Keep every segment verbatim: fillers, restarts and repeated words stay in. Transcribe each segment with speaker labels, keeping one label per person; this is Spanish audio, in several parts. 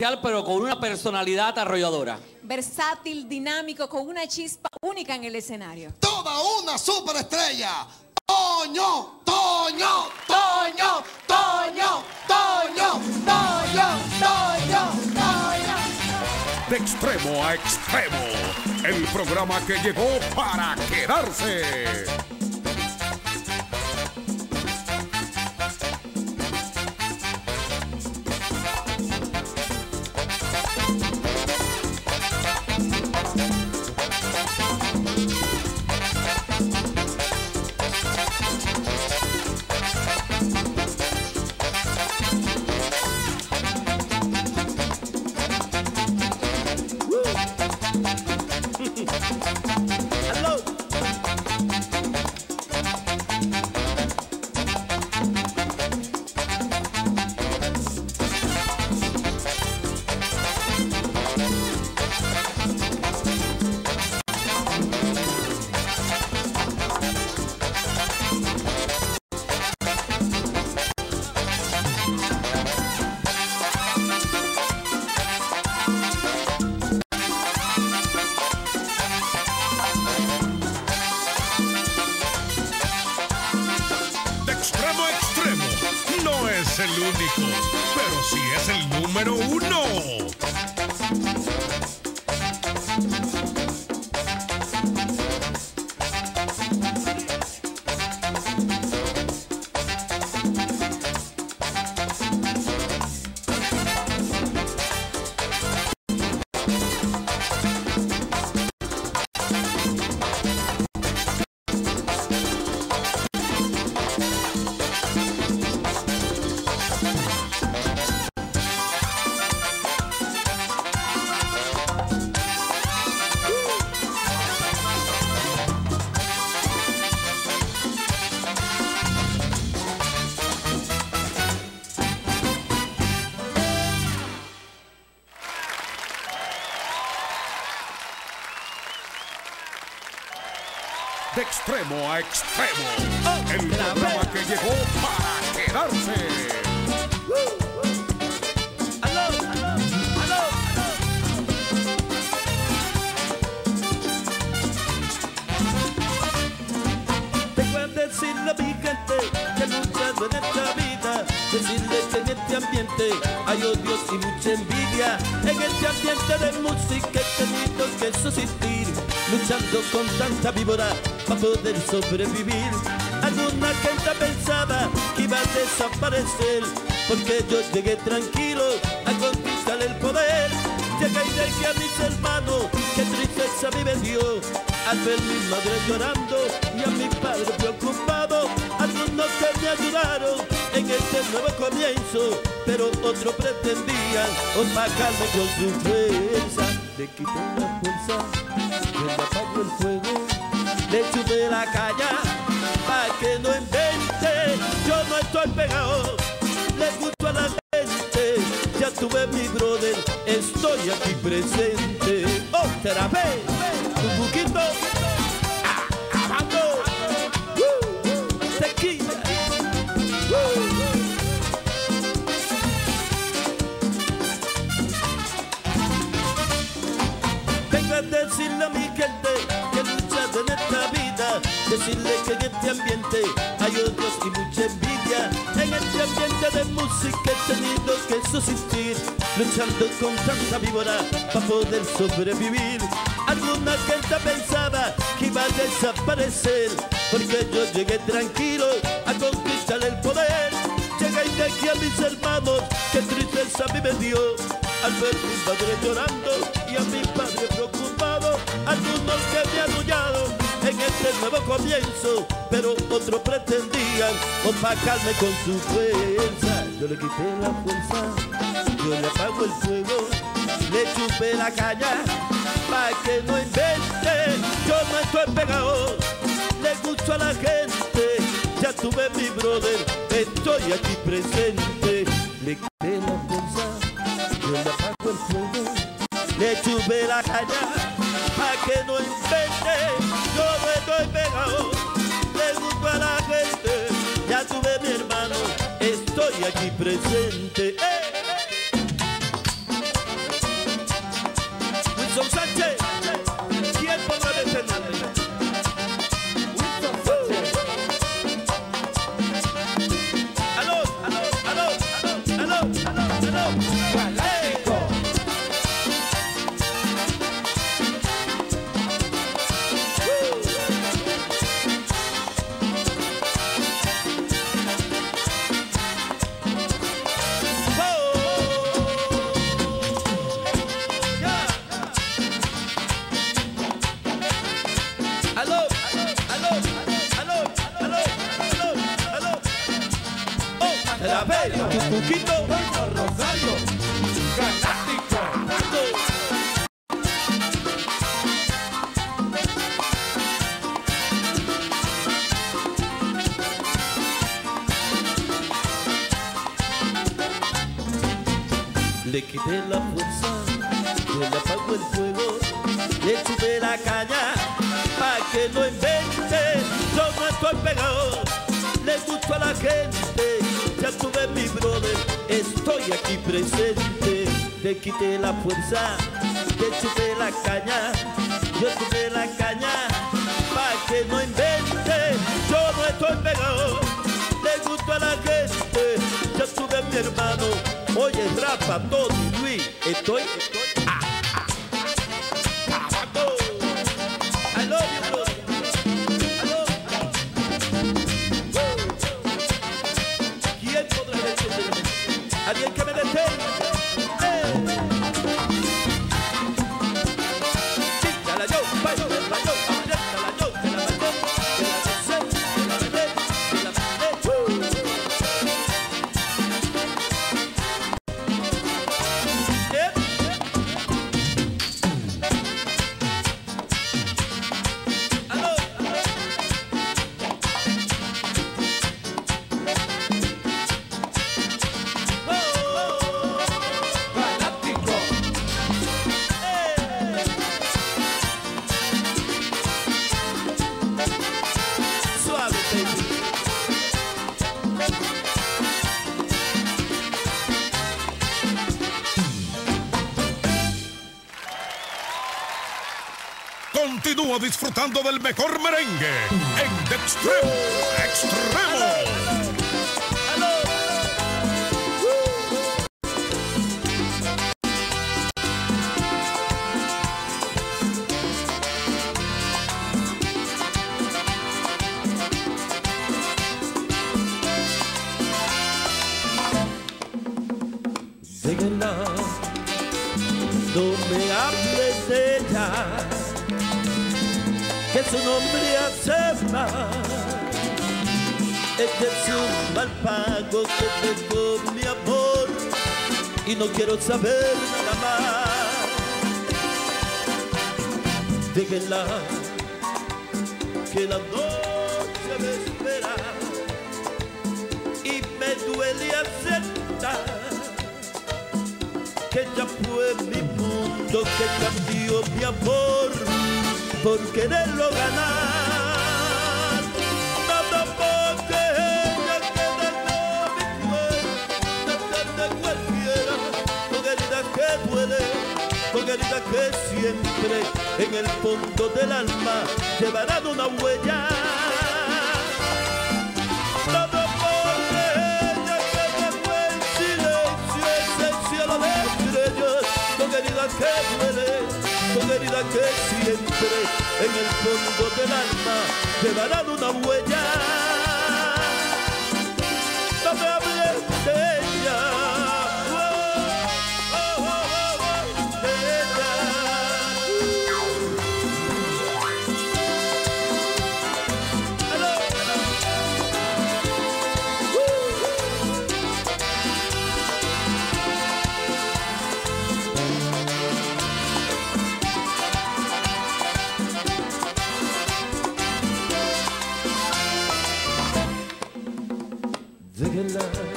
Speaker 1: pero con una personalidad arrolladora.
Speaker 2: Versátil, dinámico, con una chispa única en el escenario.
Speaker 3: Toda una superestrella. Toño, Toño, Toño, Toño, Toño, Toño, Toño, Toño.
Speaker 4: De extremo a extremo, el programa que llegó para quedarse. El único, pero sí es el número uno. De extremo a extremo, oh, el programa que llegó para quedarse. Uh, uh. ¡Aló, aló, aló, aló!
Speaker 5: Tengo a decirle a mi gente que he luchado en esta vida, decirle que en este ambiente hay odios y mucha envidia. En este ambiente de música he tenido que subsistir, luchando con tanta víbora para poder sobrevivir. Alguna gente pensaba que iba a desaparecer, porque yo llegué tranquilo a conquistar el poder. Llegué y dejé a mis hermanos, qué tristeza a mí me dio al ver mi madre llorando y a mi padre preocupado. Algunos que me ayudaron en este nuevo comienzo, pero otros pretendían opacarme con su fuerza. Le quité la fuerza, le apago el fuego, le chupé la caña pa' que no invente. Yo no estoy pegado, le gusto a la gente. Ya tuve mi brother, estoy aquí presente. Otra vez, un poquito, amando, uh, tequila. Uh. Vengo a decirle a mi gente que lucha en esta vida, decirle que en este ambiente hay odios y mucha envidia. En este ambiente de música he tenido que subsistir, luchando con tanta víbora para poder sobrevivir. Alguna gente pensaba que iba a desaparecer, porque yo llegué tranquilo a conquistar el poder. Llegué y dejé a mis hermanos, qué tristeza a mí me dio al ver mi madre llorando y a mi padre preocupado. Algunos que me han huyado en este nuevo comienzo, pero otros pretendían opacarme con su fuerza. Yo le quité la fuerza, yo le apago el fuego, le chupé la caña pa' que no invente. Yo no estoy pegado, le gusto a la gente. Ya tuve mi brother, estoy aquí presente. Le quité la fuerza, yo le apago el fuego, le chupé la caña pa' que no invente. Yo no estoy pegado, le gusto a la gente. Ya tuve mi hermano, estoy aquí presente. ¡Eh! tu cuquito.
Speaker 4: Doña Rosario, galáctico.
Speaker 5: Le quité la fuerza, le apago el fuego, le subí la caña, pa' que no invente, yo no estoy pegado, le gusto a la gente, ya tuve mi brother, estoy aquí presente. Le quité la fuerza, le subí la caña, yo subí la caña, pa' que no invente, yo no estoy pegado, le gusto a la gente, ya tuve mi hermano. Oye, Rafa, Tony, Luis, estoy, estoy, ah, ah, acabando. I love you, bro. I love you. ¿Quién podrá decirme? ¿Alguien que me detenga? ¡Eh! Chíngala yo, bailo, la yo, apriétala yo, te la mandé, te la gocé, te la mandé, te la mandé. ¡Uh!
Speaker 4: Continúa disfrutando del mejor merengue en De Extremo a Extremo.
Speaker 5: Déjenla, no me hables de ella, que su nombre hace mal. Este es un mal pago que tengo, mi amor, y no quiero saber nada más. Déjenla, que la noche me espera y me duele aceptar que ya fue mi mundo, que cambió mi amor por quererlo ganar. Nada porque ella que dejó mi cuerpo, de cualquiera, con heridas que duele, con heridas que siempre en el fondo del alma llevarán una huella. Nada porque ella que dejó en silencio ese cielo de estrellas, con heridas que duele, con heridas que siempre en el fondo del alma llevarán una huella. No me hables de ella, oh, oh, oh, oh, de ella. Hello, hello. Déjenla,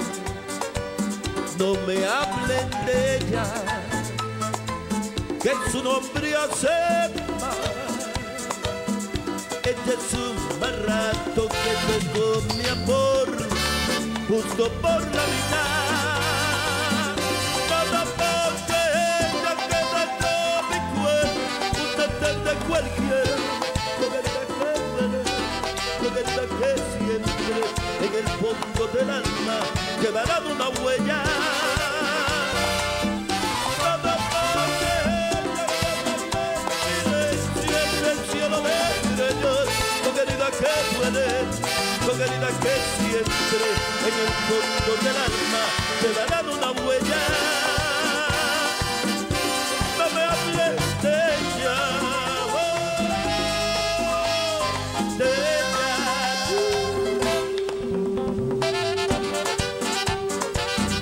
Speaker 5: no me hablen de ella, que su nombre hace mal. Ella es un mal rato que tengo, mi amor, justo por la mitad. Nada porque ella que dejó mi cuerpo, usted de cualquiera, con heridas que duele, con heridas que siempre en el fondo del alma llevarán una huella. Nada porque ella que en el cielo de estrellas, con heridas que duelen, con heridas que siempre en el fondo del alma llevarán una huella. No me hables de ella, oh, de ella.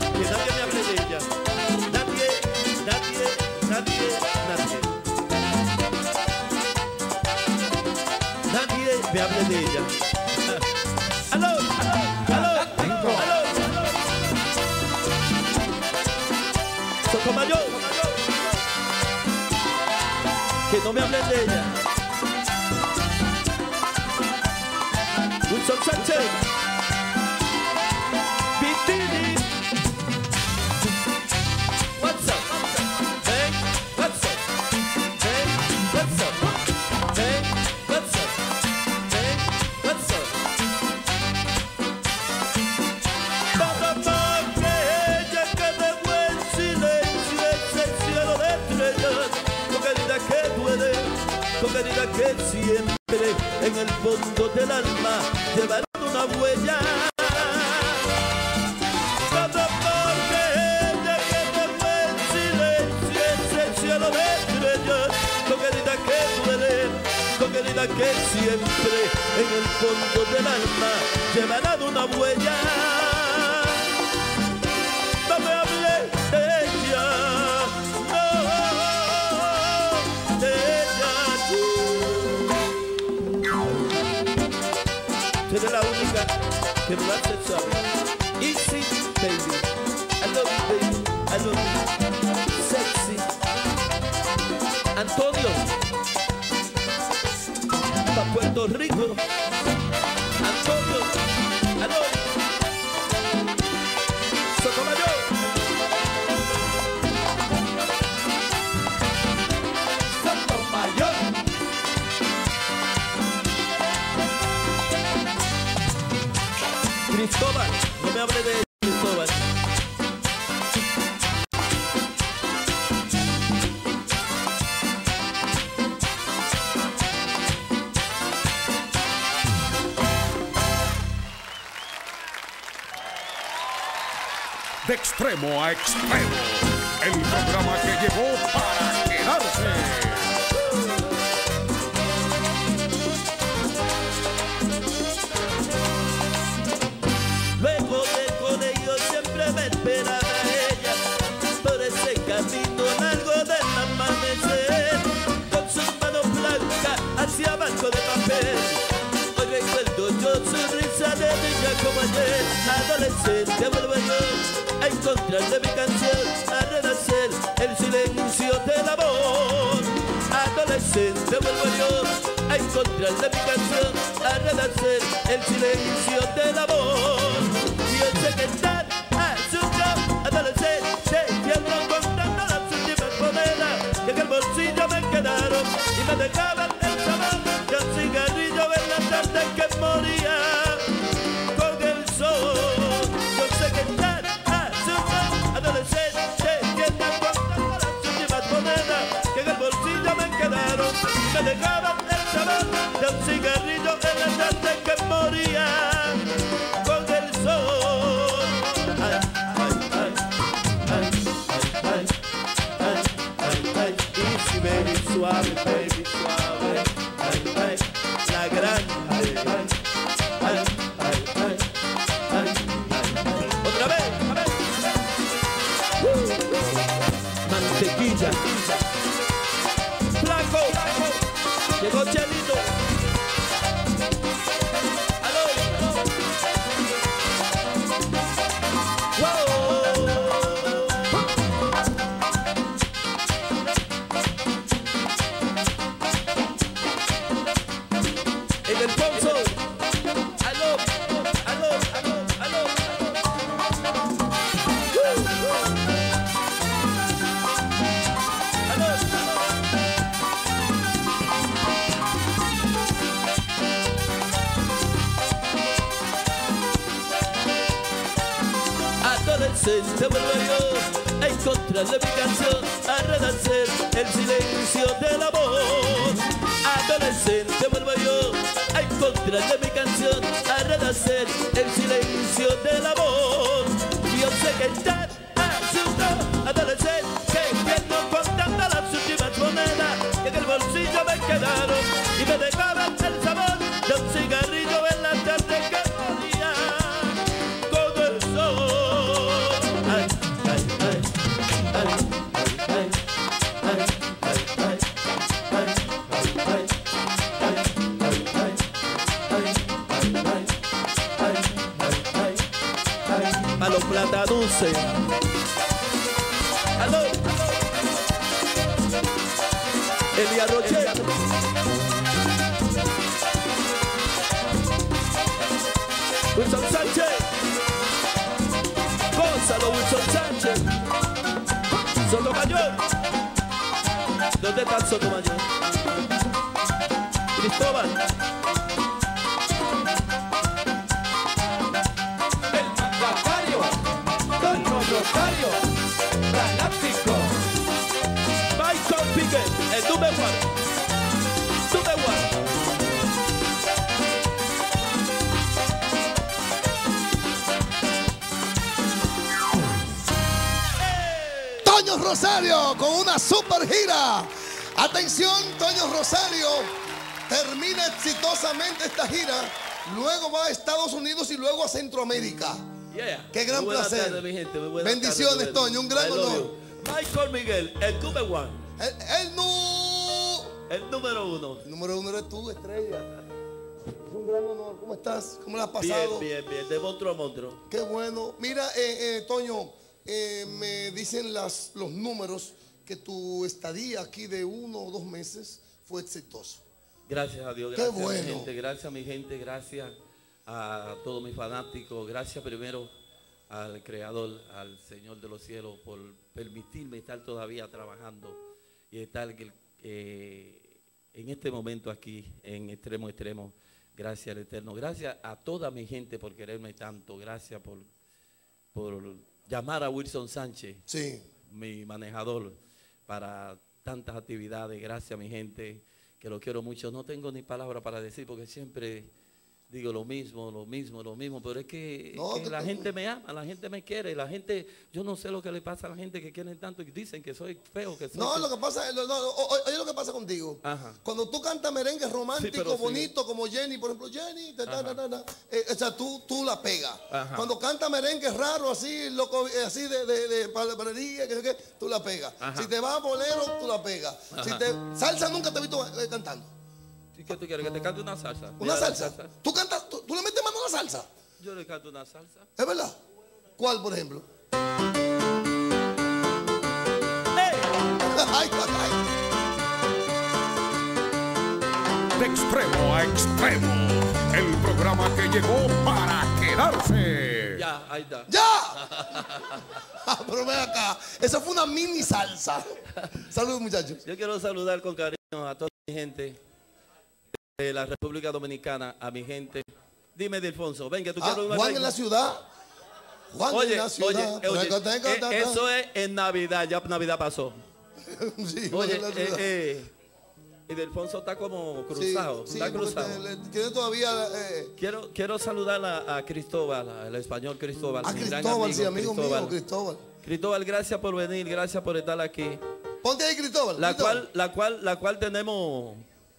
Speaker 5: hablé de ella. Aló, aló, aló, aló, aló. Sotomayor, que no me hablen de ella. Wilson Sánchez, Pitini. What's up? Hey, what's up? Hey, what's up? Hey, what's up? Hey, what's up? Nada más que ella que dejó en silencio ese cielo de estrellas, con herida que duele, con herida que siempre en el fondo del alma llevarán una huella. Nada más que ella que dejó en silencio ese cielo de estrellas, con herida que duele, con herida que siempre en el fondo del alma llevarán una huella. No me hable de ella, no, de ella. Tú eres la única que me hace saber. Easy, baby, I love you, baby, I love you. Sexy. Antonio, pa' Puerto Rico. Antonio, I love you. Sotomayor. Sotomayor. Cristóbal, no me hable de Cristóbal.
Speaker 4: De extremo a extremo, el programa que llegó para quedarse.
Speaker 5: Luego del colegio siempre me esperaba ella, por ese camino largo del amanecer, con sus manos blancas hacia banco de papel. Hoy recuerdo yo su risa de niña como ayer. Adolescente vuelvo yo a encontrarle mi canción, a renacer el silencio de la voz. Adolescente vuelvo yo a encontrarle mi canción, a renacer el silencio de la voz. Y yo sé que estar asustado, adolescente, siempre contando las últimas monedas que en el bolsillo me quedaron y me dejaban el sabor de un cigarrillo en la tarde que moría con el sol. Yo sé que estar asustado, adolescente, siempre contando las últimas monedas que en el bolsillo me quedaron y me dejaban el sabor de un cigarrillo en la tarde que moría con el sol. Ay, ay, ay, ay, ay, ay, ay, ay, easy baby, suave baby, suave, ay, ay, la grande, ay, ay, ay, ay, ay, ay, otra vez, a ver, uh. Mantequilla, flaco, llegó Chelito. Aló. Wow. En el Ponzo. Aló, aló, aló, aló, aló. Aló, adolescente vuelvo yo a encontrarle mi canción, a renacer el silencio de la voz. Adolescente vuelvo yo a encontrarle mi canción, a renacer el silencio de la voz. Y yo sé que estar asustado, adolescente, viendo contando las últimas monedas que en el bolsillo me quedaron y me dejaban el sabor de un cigarrillo en la tarde que moría con el sol. Ay, ay, ay, ay, ay, ay, ay, ay, ay, ay, ay, ay, ay, ay, Plata Dulce. Aló, aló. Elia Roche. Wilson Sánchez. Gonzalo Wilson Sánchez. Sotomayor. ¿Dónde está el Sotomayor? Cristóbal.
Speaker 3: El mandatario, Don Rosario, galáctico.
Speaker 5: Michael Piquet, el número uno. Número uno.
Speaker 3: Toño Rosario con una super gira. Atención, Toño Rosario termina exitosamente esta gira. Luego va a Estados Unidos y luego a Centroamérica.
Speaker 5: Yeah.
Speaker 3: Qué gran
Speaker 5: Muy buenas
Speaker 3: placer.
Speaker 5: tardes, mi gente. Muy buenas
Speaker 3: Bendiciones,
Speaker 5: tardes,
Speaker 3: Toño, un gran
Speaker 5: I love
Speaker 3: honor.
Speaker 5: you. Michael Miguel, el número uno.
Speaker 3: El, el nu-
Speaker 5: El número uno.
Speaker 3: el número uno eres tú, estrella. Es un gran honor. ¿Cómo estás? ¿Cómo la has
Speaker 5: Bien,
Speaker 3: pasado?
Speaker 5: bien, bien. De monstruo a monstruo.
Speaker 3: Qué bueno. Mira, eh, eh, Toño, eh, me dicen las, los números que tu estadía aquí de uno o dos meses fue exitoso.
Speaker 5: Gracias a Dios,
Speaker 3: Qué
Speaker 5: gracias a
Speaker 3: bueno.
Speaker 5: mi gente, gracias a mi gente, gracias a todos mis fanáticos, gracias primero al Creador, al Señor de los cielos, por permitirme estar todavía trabajando y estar eh, en este momento aquí, en extremo extremo. Gracias al Eterno, gracias a toda mi gente por quererme tanto, gracias por, por llamar a Wilson Sánchez,
Speaker 3: Sí.
Speaker 5: mi manejador, para tantas actividades. Gracias a mi gente, que lo quiero mucho. No tengo ni palabra para decir porque siempre digo lo mismo, lo mismo, lo mismo, pero es que,
Speaker 3: No,
Speaker 5: que
Speaker 3: que
Speaker 5: la
Speaker 3: tú-
Speaker 5: gente me ama, la gente me quiere, la gente, yo no sé lo que le pasa a la gente que quieren tanto y dicen que soy feo, que soy
Speaker 3: No,
Speaker 5: que-
Speaker 3: lo que pasa es, no, no, o- o- oye lo que pasa contigo.
Speaker 5: Ajá.
Speaker 3: Cuando tú cantas merengue romántico,
Speaker 5: Sí, pero sí.
Speaker 3: bonito, como Jenny, por ejemplo, Jenny, ta, ta,
Speaker 5: Ajá.
Speaker 3: ta, ta, ta, eh, o sea, tú, tú la pegas.
Speaker 5: Ajá.
Speaker 3: Cuando canta merengue raro, así, loco, eh, así de, de, de palabrería, que sé qué, tú la pegas.
Speaker 5: Ajá.
Speaker 3: Si te vas a bolero, tú la pegas. Si
Speaker 5: Ajá.
Speaker 3: te, salsa nunca te he visto eh, cantando.
Speaker 5: ¿Y qué tú quieres? Que te cante una salsa.
Speaker 3: ¿Una
Speaker 5: Mira la
Speaker 3: salsa? ¿Tú cantas, tú, tú le metes mano a la salsa?
Speaker 5: Yo le canto una salsa.
Speaker 3: ¿Es verdad? ¿Cuál, por ejemplo?
Speaker 5: ¡Ey!
Speaker 3: Ay, ay,
Speaker 4: De extremo a extremo, el programa que llegó para quedarse.
Speaker 5: Ya, ahí está.
Speaker 3: ¡ya! Ah, pero ven acá, esa fue una mini salsa. Saludos, muchachos.
Speaker 5: Yo quiero saludar con cariño a toda mi gente de la República Dominicana, a mi gente. Dime, Delfonso, ven que tú
Speaker 3: Ah,
Speaker 5: quieres una
Speaker 3: Juan
Speaker 5: vaina.
Speaker 3: en la ciudad. Juan
Speaker 5: Oye,
Speaker 3: en la
Speaker 5: oye,
Speaker 3: ciudad.
Speaker 5: oye,
Speaker 3: Tenga, tenga,
Speaker 5: eh,
Speaker 3: tenga.
Speaker 5: eso es en Navidad, ya Navidad pasó.
Speaker 3: Sí, Juan
Speaker 5: Oye,
Speaker 3: en la
Speaker 5: eh,
Speaker 3: ciudad.
Speaker 5: eh, y Delfonso está como
Speaker 3: Sí,
Speaker 5: cruzado,
Speaker 3: sí,
Speaker 5: está
Speaker 3: porque
Speaker 5: cruzado.
Speaker 3: le- tiene todavía eh,
Speaker 5: Quiero, quiero saludar a, a Cristóbal, al español Cristóbal.
Speaker 3: a
Speaker 5: mi gran
Speaker 3: Cristóbal, sí, amigo
Speaker 5: Cristóbal.
Speaker 3: mío, Cristóbal.
Speaker 5: Cristóbal, gracias por venir, gracias por estar aquí.
Speaker 3: Ponte ahí, Cristóbal.
Speaker 5: La
Speaker 3: Cristóbal.
Speaker 5: cual, la cual, la cual tenemos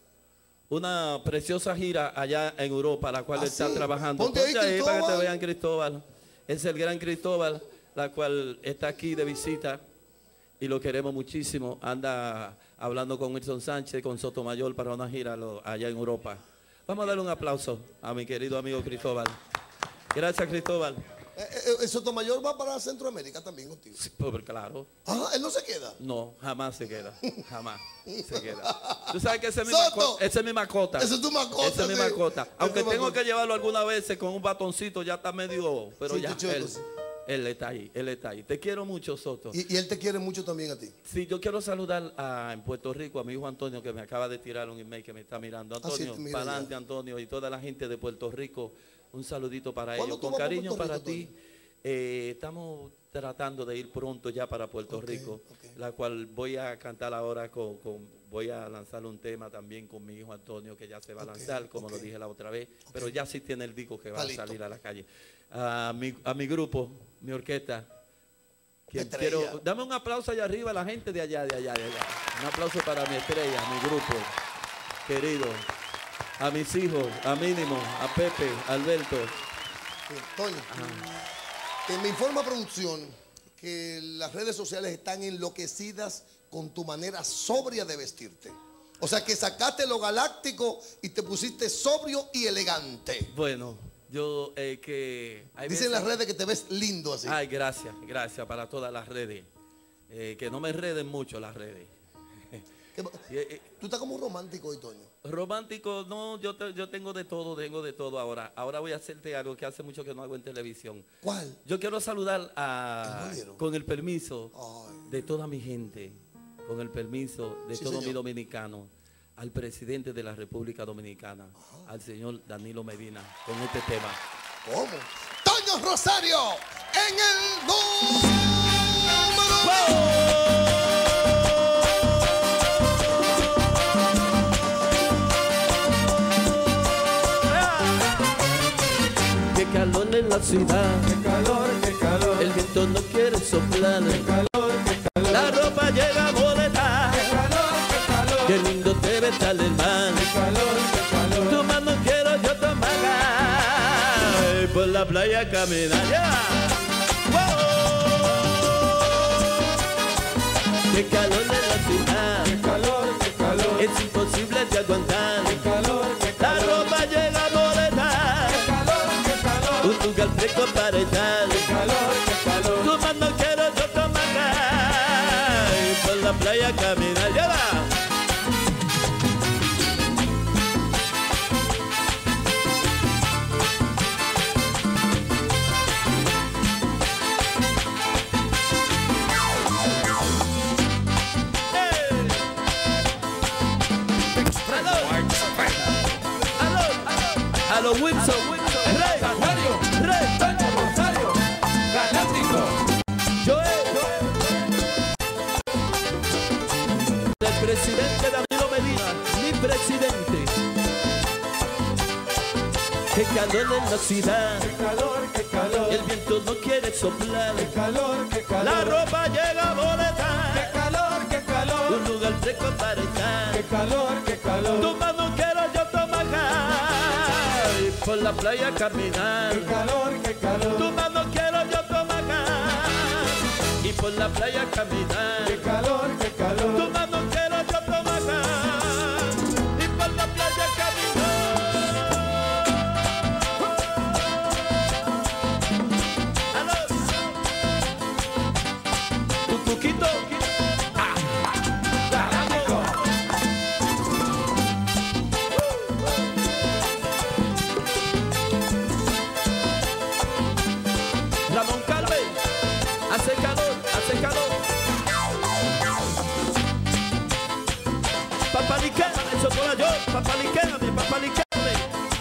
Speaker 5: una preciosa gira allá en Europa, la cual
Speaker 3: ¿Ah,
Speaker 5: está
Speaker 3: sí?
Speaker 5: trabajando.
Speaker 3: Ponte ahí,
Speaker 5: para que te
Speaker 3: Cristóbal.
Speaker 5: vean Cristóbal. Es el gran Cristóbal, la cual está aquí de visita y lo queremos muchísimo. Anda hablando con Wilson Sánchez, con Sotomayor para una gira lo- allá en Europa. Vamos a darle un aplauso a mi querido amigo Cristóbal. Gracias, Cristóbal.
Speaker 3: Eh, eh, eh, Sotomayor va para Centroamérica también contigo.
Speaker 5: Sí, pues, claro.
Speaker 3: Ah, él no se queda.
Speaker 5: No, jamás se queda. Jamás se queda. Tú sabes que esa es mi,
Speaker 3: Soto.
Speaker 5: maco- esa es mi mascota.
Speaker 3: Esa es tu mascota,
Speaker 5: Esa es mi
Speaker 3: sí.
Speaker 5: mascota.
Speaker 3: Esa es
Speaker 5: Aunque
Speaker 3: tu
Speaker 5: tengo
Speaker 3: mascota.
Speaker 5: que llevarlo algunas veces con un batoncito, ya está medio. Pero
Speaker 3: Sí,
Speaker 5: ya,
Speaker 3: te chueco,
Speaker 5: él,
Speaker 3: sí.
Speaker 5: él está ahí, él está ahí. Te quiero mucho, Soto.
Speaker 3: Y, y él te quiere mucho también a ti.
Speaker 5: Sí, yo quiero saludar a, en Puerto Rico a mi hijo Antonio, que me acaba de tirar un email que me está mirando.
Speaker 3: Ah, sí,
Speaker 5: Antonio,
Speaker 3: te mira
Speaker 5: para
Speaker 3: ya.
Speaker 5: adelante, Antonio, y toda la gente de Puerto Rico. Un saludito para
Speaker 3: ¿Cuándo
Speaker 5: ellos.
Speaker 3: tú
Speaker 5: Con
Speaker 3: vas para
Speaker 5: cariño
Speaker 3: Puerto
Speaker 5: para
Speaker 3: Rico,
Speaker 5: ti. Eh, estamos tratando de ir pronto ya para Puerto
Speaker 3: Ok,
Speaker 5: Rico,
Speaker 3: ok.
Speaker 5: la cual voy a cantar ahora con, con- voy a lanzar un tema también con mi hijo Antonio, que ya se va a
Speaker 3: Ok,
Speaker 5: lanzar, como
Speaker 3: ok.
Speaker 5: lo dije la otra vez, pero ya sí tiene el disco que va
Speaker 3: Está
Speaker 5: a
Speaker 3: listo.
Speaker 5: salir a la calle. A mi, a mi grupo, mi orquesta, que
Speaker 3: Estrella.
Speaker 5: quiero, dame un aplauso allá arriba a la gente de allá, de allá, de allá. Un aplauso para mi estrella, mi grupo, querido, a mis hijos, a Mínimo, a Pepe, a Alberto.
Speaker 3: Sí, Toño, que me informa producción que las redes sociales están enloquecidas con tu manera sobria de vestirte. O sea que sacaste lo galáctico y te pusiste sobrio y elegante.
Speaker 5: Bueno, Yo, eh, que... hay
Speaker 3: Dicen
Speaker 5: veces-
Speaker 3: las redes que te ves lindo así.
Speaker 5: Ay, gracias, gracias para todas las redes. Eh, que no me enreden mucho las redes.
Speaker 3: ¿Qué-
Speaker 5: Eh, eh,
Speaker 3: Tú estás como un romántico hoy, Toño.
Speaker 5: Romántico, no, yo, te- yo tengo de todo, tengo de todo ahora. Ahora voy a hacerte algo que hace mucho que no hago en televisión.
Speaker 3: ¿Cuál?
Speaker 5: Yo quiero saludar a,
Speaker 3: ¿El bolero?
Speaker 5: con el permiso
Speaker 3: Ay.
Speaker 5: de toda mi gente, con el permiso de
Speaker 3: Sí,
Speaker 5: todo
Speaker 3: señor.
Speaker 5: mi dominicano, al presidente de la República Dominicana, al señor Danilo Medina, con este tema.
Speaker 3: ¿Cómo? Toño Rosario en el número.
Speaker 5: Qué calor en la ciudad,
Speaker 6: Qué calor, qué calor,
Speaker 5: el viento no quiere soplar,
Speaker 6: qué calor, qué calor,
Speaker 5: la ropa llega a boletar,
Speaker 6: qué calor, qué calor,
Speaker 5: qué lindo debe estar el mar.
Speaker 6: qué calor, qué calor.
Speaker 5: Tu mano quiero yo tomar ay, por la playa caminar. Yeah. Wow. Qué calor en la ciudad,
Speaker 6: Qué calor, qué calor,
Speaker 5: es imposible de aguantar.
Speaker 6: qué calor, qué
Speaker 5: La
Speaker 6: calor,
Speaker 5: ropa llega a boletar,
Speaker 6: qué calor, qué calor,
Speaker 5: un lugar fresco para estar.
Speaker 6: qué calor, qué calor.
Speaker 5: Tu mano quiero yo tomar ay, por la playa caminar. Yeah. A los Wilson, Rey,
Speaker 6: Rosario,
Speaker 5: Rey,
Speaker 6: Toño Rosario, galáctico.
Speaker 5: Joel, el presidente Danilo Medina, mi presidente. Qué calor en la ciudad,
Speaker 6: Qué calor, qué calor,
Speaker 5: el viento no quiere soplar.
Speaker 6: qué calor, qué calor.
Speaker 5: La ropa llega a
Speaker 6: Qué
Speaker 5: boletar,
Speaker 6: calor, qué calor,
Speaker 5: un lugar fresco para estar.
Speaker 6: qué calor, qué calor.
Speaker 5: Tu mano quiero yo tomar ay, por la playa caminar.
Speaker 6: Qué calor, qué calor.
Speaker 5: Tu mano quiero yo tomar y por la playa caminar.
Speaker 6: Qué calor, qué
Speaker 5: Tu
Speaker 6: calor.
Speaker 5: mano quiero yo tomar y por la playa caminar. Aló. Tu tuquito.
Speaker 6: Galáctico.
Speaker 5: Ramón Carmen, hace calor, hace calor. Papá Liquérame, chocolate yo, papá Liquérame, papá Liquérame.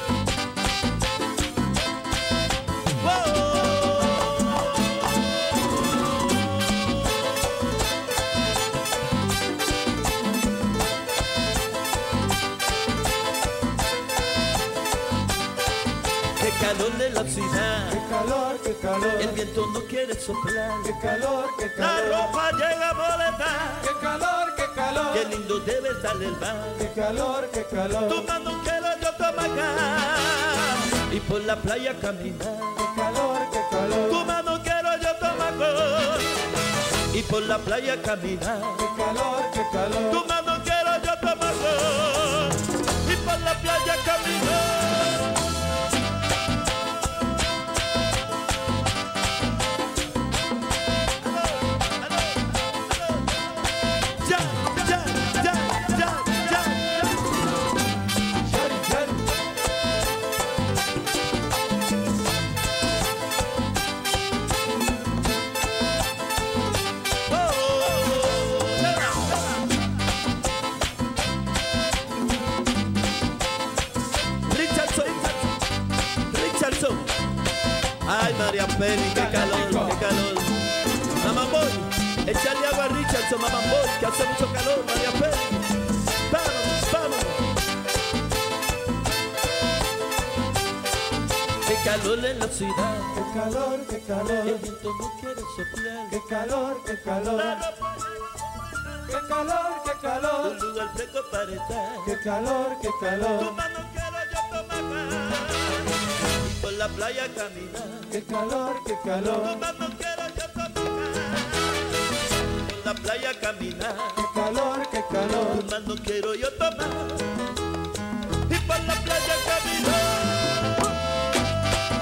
Speaker 5: Qué calor de la ciudad,
Speaker 6: Qué calor, qué calor.
Speaker 5: el viento no quiere soplar.
Speaker 6: Qué calor, qué
Speaker 5: La
Speaker 6: calor.
Speaker 5: ropa llega a boletar,
Speaker 6: Qué calor, qué calor.
Speaker 5: qué lindo debe estar el mar.
Speaker 6: Qué calor, qué calor.
Speaker 5: Tu mano quiero yo tomar y por la playa caminar.
Speaker 6: Qué calor, qué calor.
Speaker 5: Tu mano quiero yo tomar y por la playa caminar.
Speaker 6: Qué calor, qué calor.
Speaker 5: Tu mano quiero yo tomar y por la playa caminar. Ya, ya, ya, ya, ya, ya.
Speaker 6: Shari, shari.
Speaker 5: Richardson, Richardson. Ay, María Penny, qué calor, qué calor. Mamá Boy, échale agua a Richardson, Mamá Boy, que hace mucho calor, María Penny. Vamos, vamos. Qué calor en la ciudad,
Speaker 6: Qué calor, qué
Speaker 5: el
Speaker 6: calor.
Speaker 5: viento no quiere soplar.
Speaker 6: Qué calor, qué calor.
Speaker 5: La ropa
Speaker 6: Qué calor, qué
Speaker 5: un
Speaker 6: calor.
Speaker 5: lugar fresco para estar.
Speaker 6: Qué calor, qué
Speaker 5: Tu
Speaker 6: calor.
Speaker 5: mano quiero yo tomar y por la playa caminar.
Speaker 6: Qué calor, qué
Speaker 5: Tu
Speaker 6: calor.
Speaker 5: mano quiero yo tomar por la playa caminar.
Speaker 6: Qué calor, qué calor.
Speaker 5: Tu mano quiero yo tomar y por la playa caminar.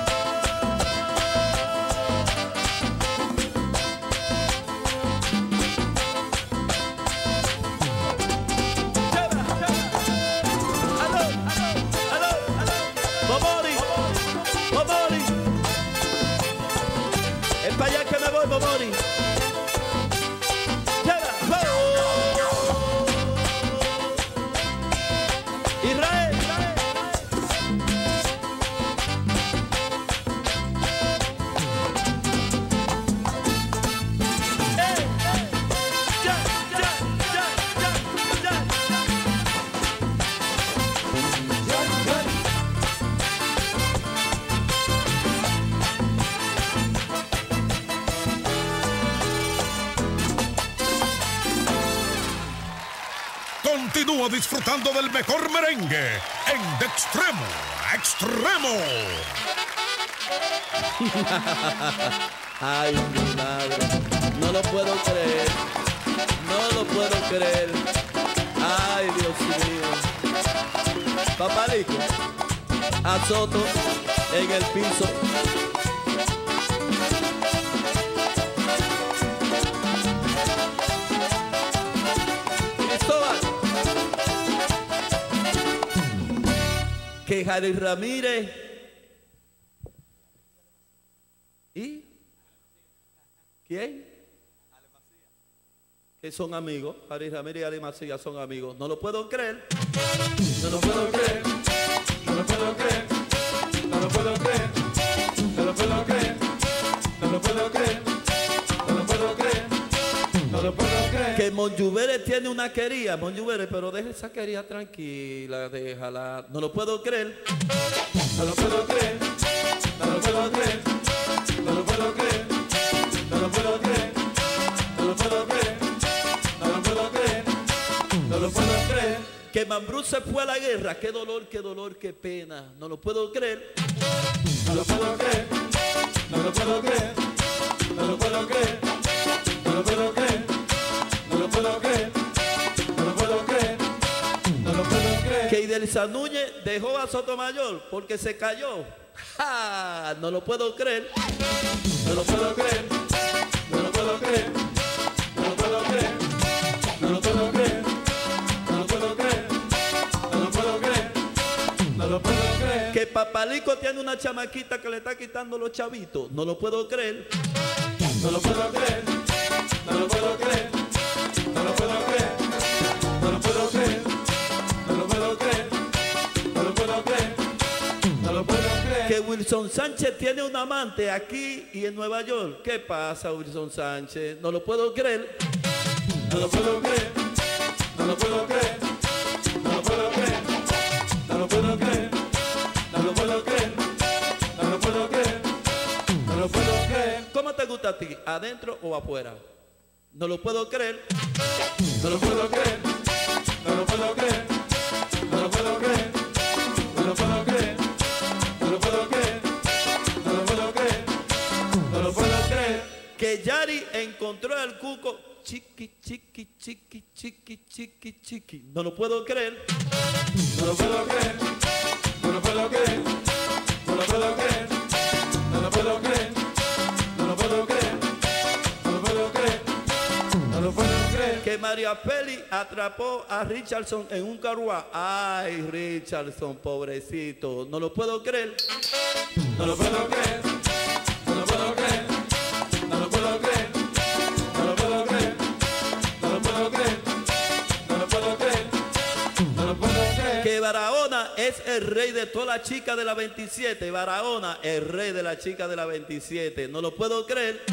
Speaker 4: Continúa disfrutando del mejor merengue en De Extremo a Extremo.
Speaker 5: Ay, mi madre, no lo puedo creer, no lo puedo creer. Ay, Dios mío. Papalico, azoto en el piso. Cristóbal, que Jari Ramírez y ¿quién? Que son amigos. Jari Ramírez y Ale Macías son amigos. No lo puedo creer.
Speaker 6: No lo puedo creer, no lo puedo creer, no lo puedo creer, no lo puedo creer, no lo puedo creer, no lo puedo creer, no lo puedo creer.
Speaker 5: Que Monjubere tiene una quería, Monjubere, pero deja esa quería tranquila, déjala. No lo puedo creer.
Speaker 6: No lo puedo creer, no lo puedo creer, no lo puedo creer, no lo puedo creer, no lo puedo creer, no lo puedo creer, no lo puedo creer.
Speaker 5: Que Mambrú se fue a la guerra, qué dolor, qué dolor, qué pena. No lo puedo creer.
Speaker 6: No lo puedo creer, no lo puedo creer, no lo puedo creer, no lo puedo creer, no lo puedo creer, no lo puedo creer, no lo puedo creer.
Speaker 5: Que Idelsa Núñez dejó a Sotomayor porque se cayó. ¡Ja! No lo puedo creer.
Speaker 6: No lo puedo creer, no lo puedo creer, no lo puedo creer, no lo puedo creer, no lo puedo creer, no lo puedo creer, no lo puedo creer.
Speaker 5: Que Papalico tiene una chamaquita que le está quitando los chavitos. No lo puedo creer.
Speaker 6: No lo puedo creer, no lo puedo creer, no lo puedo creer, no lo puedo creer, no lo puedo creer, no lo puedo creer, no lo puedo creer.
Speaker 5: Que Wilson Sánchez tiene un amante aquí y en Nueva York. ¿Qué pasa, Wilson Sánchez? No lo puedo creer.
Speaker 6: No lo puedo creer, no lo puedo creer, no lo puedo creer, no lo puedo creer, no lo puedo creer, no lo puedo creer, no lo puedo creer.
Speaker 5: ¿Cómo te gusta a ti? ¿Adentro o afuera? No lo puedo creer.
Speaker 6: No lo puedo creer, no lo puedo creer, no lo puedo creer, no lo puedo creer, no lo puedo creer, no lo puedo creer, no lo puedo creer.
Speaker 5: Que Yari encontró al cuco chiqui, chiqui, chiqui, chiqui, chiqui, chiqui. No lo puedo creer.
Speaker 6: No lo puedo creer, no lo puedo creer, no lo puedo creer, no lo puedo creer, no lo puedo creer, no lo puedo creer, no lo puedo creer.
Speaker 5: Que María Feli atrapó a Richardson en un carruaje. Ay, Richardson, pobrecito. No lo puedo creer.
Speaker 6: No lo puedo creer, no lo puedo creer, no lo puedo creer, no lo puedo creer, no lo puedo creer, no lo puedo creer, no lo puedo creer.
Speaker 5: Que Barahona es el rey de toda la chica de la veintisiete. Barahona, el rey de la chica de la veintisiete. No lo puedo creer.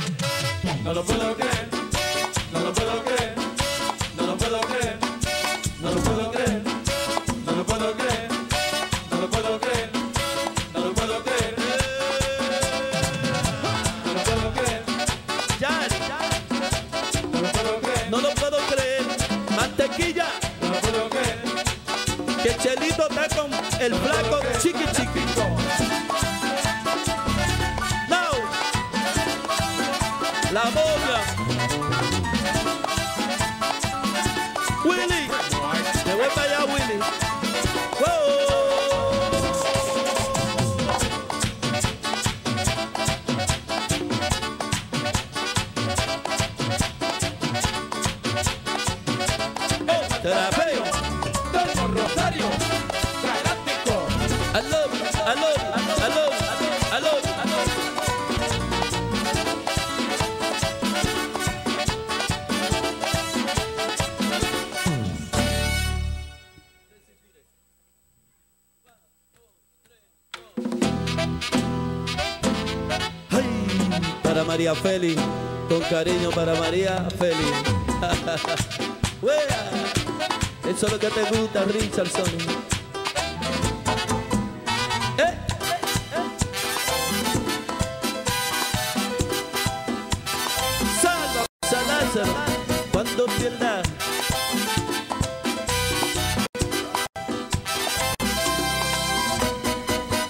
Speaker 6: No lo puedo creer, no lo puedo creer, no lo puedo creer, no lo puedo creer, no lo puedo creer, no lo puedo creer, no lo puedo creer, no lo puedo creer,
Speaker 5: Ya,
Speaker 6: no lo puedo creer,
Speaker 5: no lo puedo creer. Mantequilla,
Speaker 6: no lo puedo creer.
Speaker 5: que Chelito está con el flaco chiqui chiqui. No. La bobia. Willy. Me voy para allá, Willy. ¡Wow! Oh, te la veo.
Speaker 6: Toño Rosario, galáctico.
Speaker 5: I love you, I love you, I love you, I love you, I love you. Ay, para María Feli, con cariño para María Feli. Wea, eso es lo que te gusta, Richardson. ¿Eh? Salva San Lázaro cuando pierda.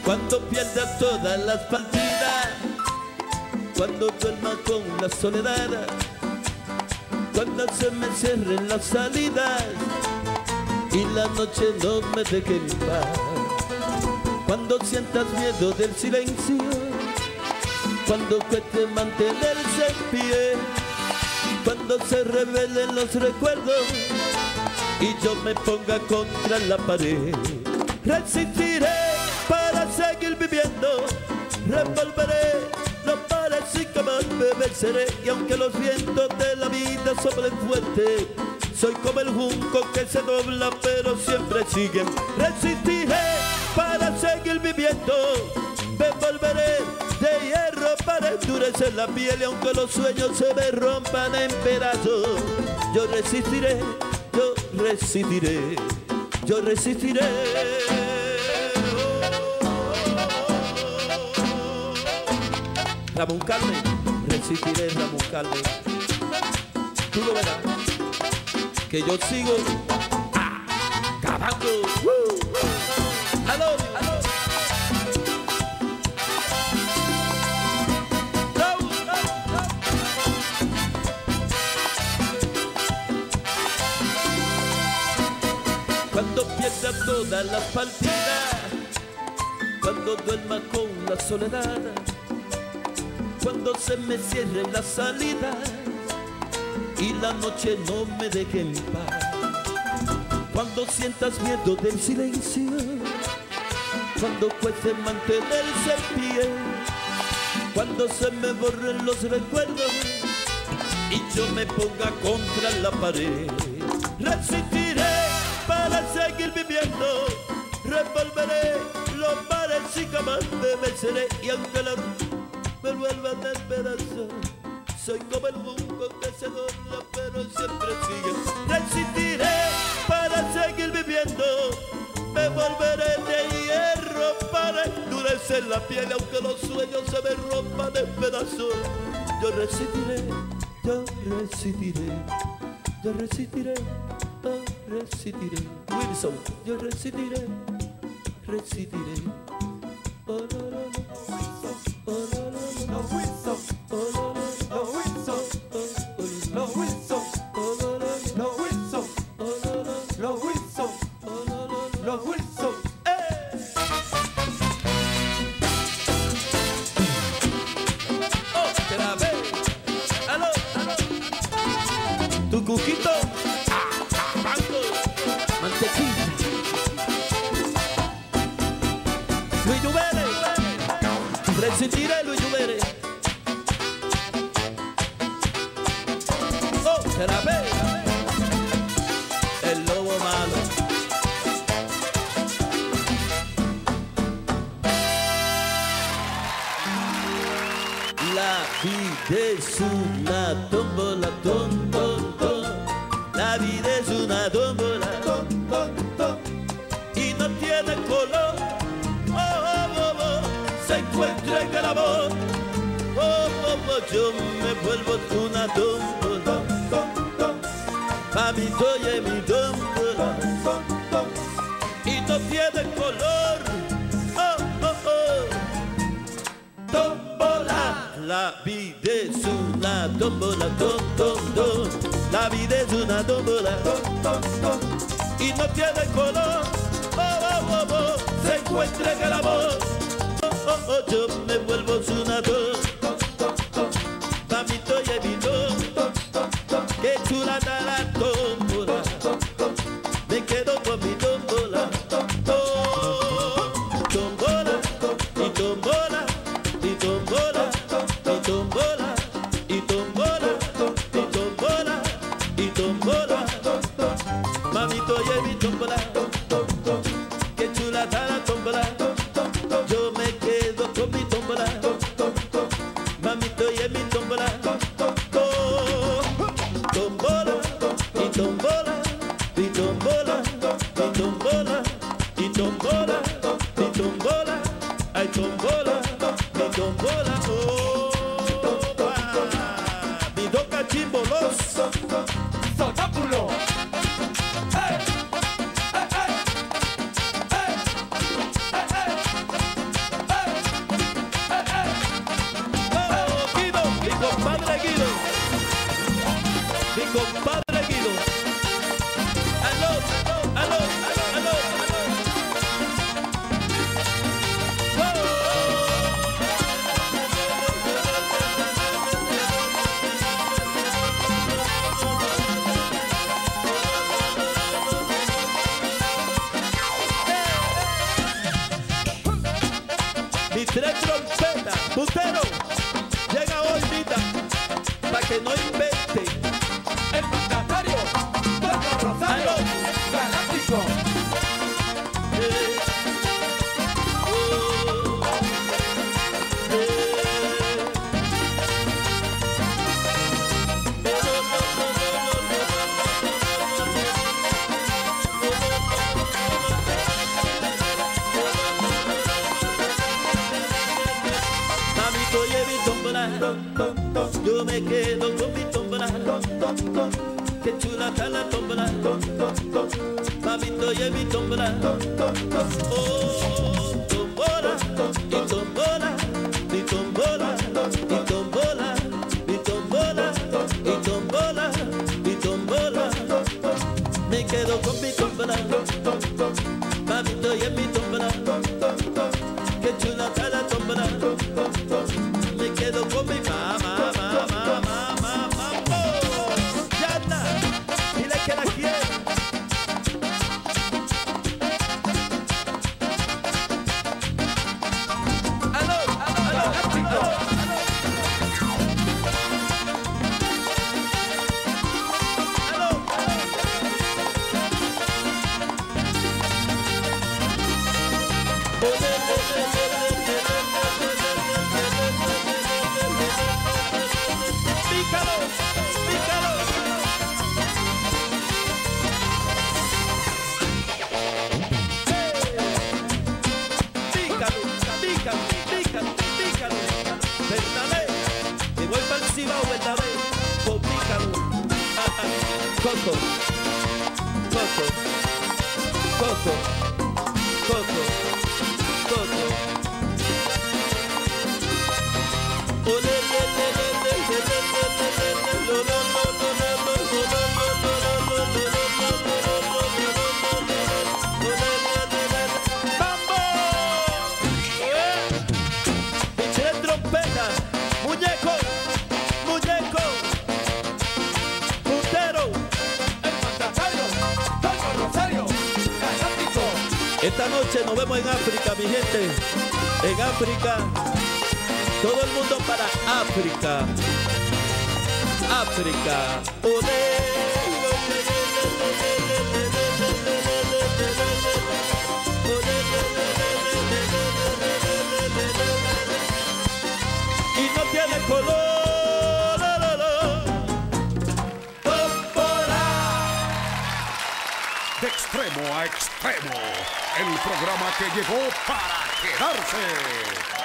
Speaker 5: Cuando pierda todas las partidas, cuando duerma con la soledad, cuando se me cierren las salidas y la noche no me deje en paz. Cuando sientas miedo del silencio, cuando cueste mantenerse en pie, cuando se revelen los recuerdos y yo me ponga contra la pared, resistiré para seguir viviendo, revolveré los mares y jamás me venceré. Y aunque los vientos de la vida soplen fuerte, soy como el junco que se dobla pero siempre sigue. Resistiré para seguir viviendo, me volveré de hierro para endurecer la piel. Y aunque los sueños se me rompan en pedazos, yo resistiré, yo resistiré, yo resistiré. Ramón Carmen, resistiré, Ramón Carmen. Tú lo verás, que yo sigo acabando. ¡Aló! ¡Aló! ¡No! ¡No! ¡No! Cuando pierda todas las partidas, cuando duerma con la soledad, cuando se me cierren las salidas y la noche no me deje en paz, cuando sientas miedo del silencio, cuando cueste mantenerse en pie, cuando se me borren los recuerdos y yo me ponga contra la pared, resistiré para seguir viviendo, revolveré los mares y jamás me venceré. Y aunque la me vuelvan en pedazos, soy como el junco que se dobla pero siempre sigue. Resistiré para seguir viviendo, me volveré de hierro para endurecer la piel. Y aunque los sueños se me rompan en pedazos, yo resistiré, yo resistiré, yo resistiré, yo resistiré. Wilson, yo resistiré, resistiré. Oh, no, no, no. Oh, no, no, no.
Speaker 6: No Wilson,
Speaker 5: Oh, no, no,
Speaker 6: no Wilson, no Wilson, no Wilson, no Wilson, no Wilson.
Speaker 5: Otra vez. Aló, aló. Tu cuquito, acabando. Mantequilla. Luis Lluvere. Resistiré, Luis Lluvere. Otra vez. El lobo malo. La vida es una tómbola, tom, tom, tom. La vida es una tómbola, tom, tom, tom. Y no tiene color. Oh, oh, oh, oh. Se encuentra en el amor. Oh, oh, oh. Yo me vuelvo una tómbola, tom, tom, tom. Mami, oye mi tómbola, tom, tom. Y no tiene color. Oh, oh, oh. Tómbola. La vida es una tómbola, tom, tom, tom. La vida es una tómbola, tom, tom, tom. Y no tiene color. Oh, oh, oh, oh. Se encuentra en el amor. Oh, oh, oh. Yo me vuelvo una tómbola, tom, tom, tom. Mamito y mi tómbola. Qué chula está la tómbola. Me quedo con mi tómbola. Tómbola, y tómbola, y tómbola. Y tombola, y tombola, y tombola, y tombola. Mamito, oye mi tombola, qué chula está la tombola. Yo me quedo con mi tombola. Mamito, oye mi tombola. Tombola, y tombola, y tombola, y tombola, y tombola, y tombola. Ay, tombola, mi tombola. Oh. Chimbolos,
Speaker 6: Sonámbulo. Hey.
Speaker 5: Puntero, llega ahorita para que no invente.
Speaker 6: El mandatario, Toño Rosario, galáctico.
Speaker 5: Eh, oh, eh. Mamito, oye mi tómbola, yo me quedo con mi tómbola. Qué chula está la tómbola. Mamito, oye mi tómbola. Oh, tómbola, y tómbola, mi tómbola, mi tómbola, mi tómbola, y tómbola, mi tómbola. Me quedo con mi tómbola. Mamito, oye mi tómbola. Qué chula está la tómbola. Me quedo con mi mamá, mamá, mamá, mamá. Ya está, dile que la quiero. Aló, aló, aló, aló, aló, aló. Pícalo, pícalo. Pícalo, pícalo, pícalo, pícalo. Verdad, me voy para el Cibao, verdad, con pícalo. Coco, coco, coco, coco, coco. Ole, le, le, le, le, le, le, le, le, le, lo, lo, lo, lo, lo, lo, lo, lo, lo, lo, lo, lo, lo, ¡Mambo! ¡Eh! Eché trompeta, muñeco, muñeco, puntero.
Speaker 6: El mandatario, Toño Rosario, galáctico.
Speaker 5: Esta noche nos vemos en África, mi gente. En África. Todo el mundo para África. África. Y no tiene color.
Speaker 4: De extremo a extremo, el programa que llegó para quedarse.